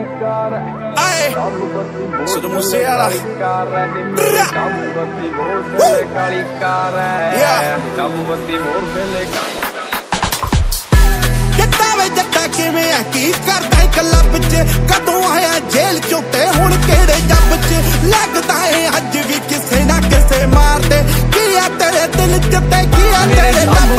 Sudah Musiala. जट्टा किवें की करदा क्लब च कदों आया जेल चों ते हुण केड़े जब च लगदा है अज भी किसे ना किसे मार दे की आ तेरे दिल च ते की आ तेरे लब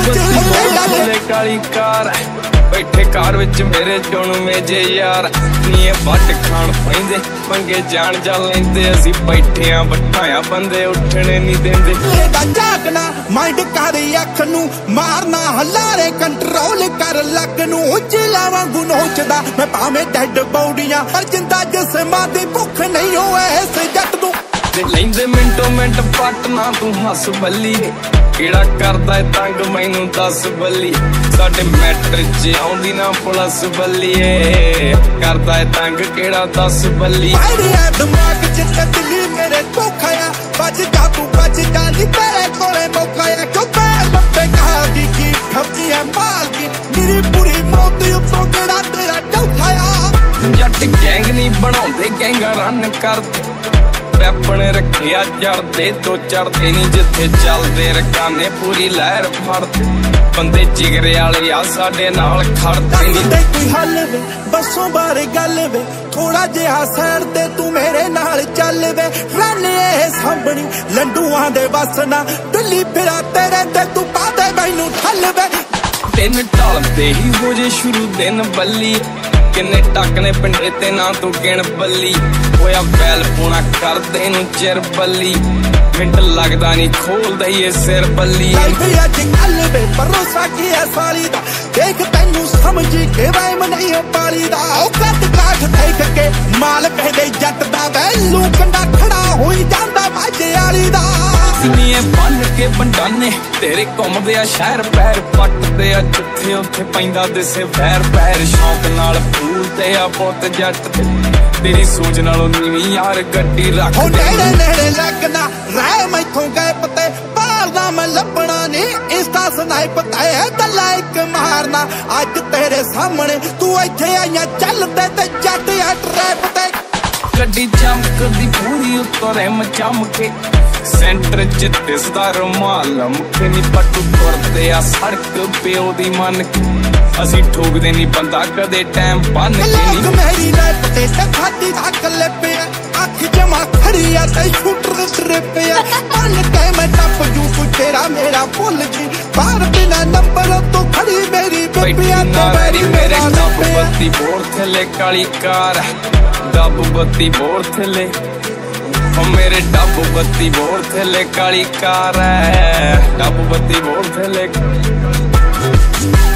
च काली कार बैठे कार विच मेरे चुन मेजे यार नी वट खाण पैंदे पंगे जान जा लेंदे असी बैठे आ बठाया बंदे उठने नहीं देंदे लेदा जागना माइंड कर अख नू मारना हलारे कंट्रोल कर लग नू जिला वांगू नोचदा मैं भावें डेड बॉडियां पर जिंदा जिस्मां दी भुख नहीं होए इस जट नू लेंदे मिंटो मिंट पटना तू हस बल्ली केड़ा करदा है तंग मैनू दस बल्ली साडे मैटर च आउंदी ना पुलिस बल्लीए करदा है तंग केड़ा दस बल्ली आइडिया दिमाग च दिल्ली मेरे धोखाया बच जा तू बच जा नी तेरे कोले मौकाया क्यों लंबे कहा की ठपी है माल की मेरी पूरी मौत उत्तों केड़ा तेरा चौथाया जट गैंग नहीं बनाउंदे गैंगा रन करदे अपने रखिया चढ़ते तो चढ़ते नहीं जिथे चलते रकाने पूरी लहर फड़ते बंदे जिगरे वाले आ साडे नाल खड़ते नहीं कोई हल वे बसों बारे गल वे थोड़ा जिहा सैर ते तू मेरे नाल चल वे रन ए सामणी लंडूआं दे बसना दिल्ली फिरा तेरे ते तू पादे मैनू ठल वे दिन ढलते ही हो जे शुरू दिन बल्ली किन्ने टकने पिंडे ते ना तू गिण बल्ली होया बैल पूना कर दे नू चिर बल्ली मिंट लगदा नहीं खोल दईए सिर बल्ली अज कल वे भरोसा की है साली दा देख तैनू समझी के वैम नहीं है पाली दा कद काठ देख के माल कहदे जट दा वैलू कंडा खड़ा होई जांदा माजे वाली दा नीए बन के बंडाने तेरे घुमदे आ शहर पैर पटदे आ जिथे उथे पैंदा दिसे पैर पैर शौक नाल फूलते आ पुत जट तेरी सोच नालों नीवी यार गड्डी रख दे नेड़े नेड़े लगना रह मैथों गए पते पालदा मैं लभना नहीं इंस्टा स्नाइप ते गल्ला इक मारना अज तेरे सामने तू इत्थे आईया चलदे ते जट आ ट्रैप ते गड्डी चमकदी पूरी उत्तों रिम चमके सेंटर च दिसदा रुमाल मुखे नी पट्टू तुरदे आ सड़क प्यो दी मन के असी ठोकदे नी बंदा कदे टाइम बन के नी मेरी लाइफ ते खाती धक ले अख जमा खड़ी आ ते शूटर ट्रिप आ बन के मैं टप जू तू तेरा मेरा भुल जी बाहर बिना नंबर तो खड़ी मेरी बेबिया ते मेरे टप बत्ती बोर थले काली कार डब बत्ती बोर थले मेरे डब बत्ती बोर थले काली कार है डब बत्ती बोर थले